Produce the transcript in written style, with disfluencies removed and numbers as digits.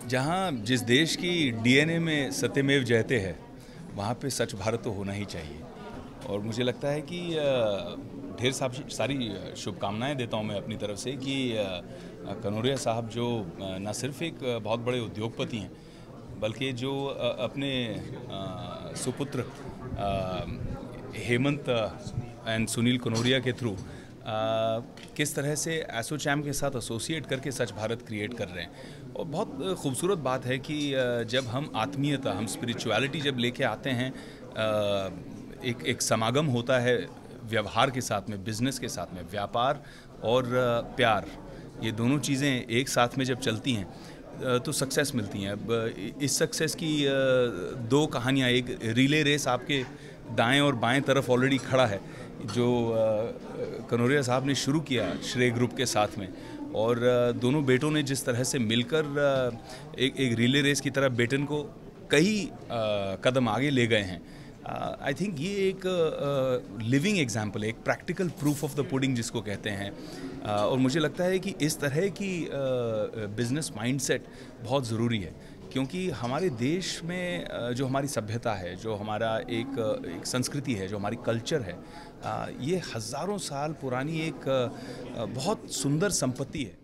जहाँ जिस देश की डीएनए में सत्यमेव जयते है, वहाँ पे सच भारत तो होना ही चाहिए। और मुझे लगता है कि ढेर सारी शुभकामनाएं देता हूँ मैं अपनी तरफ से कि कनौरिया साहब जो न सिर्फ एक बहुत बड़े उद्योगपति हैं, बल्कि जो अपने सुपुत्र हेमंत एंड सुनील कनौरिया के थ्रू किस तरह से एसोचैम के साथ एसोसिएट करके सच भारत क्रिएट कर रहे हैं। और बहुत खूबसूरत बात है कि जब हम आत्मीयता, हम स्पिरिचुअलिटी जब लेके आते हैं, एक समागम होता है व्यवहार के साथ में, बिजनेस के साथ में, व्यापार और प्यार, ये दोनों चीज़ें एक साथ में जब चलती हैं तो सक्सेस मिलती हैं। अब इस सक्सेस की दो कहानियाँ, एक रिले रेस आपके दाएं और बाएं तरफ ऑलरेडी खड़ा है जो कनौरिया साहब ने शुरू किया श्रेय ग्रुप के साथ में, और दोनों बेटों ने जिस तरह से मिलकर एक रिले रेस की तरह बेटन को कई कदम आगे ले गए हैं। आई थिंक ये एक लिविंग एग्जाम्पल है, एक practical proof of the pudding जिसको कहते हैं। और मुझे लगता है कि इस तरह की बिजनेस माइंडसेट बहुत ज़रूरी है, क्योंकि हमारे देश में जो हमारी सभ्यता है, जो हमारा एक संस्कृति है, जो हमारी कल्चर है, ये हज़ारों साल पुरानी एक बहुत सुंदर संपत्ति है।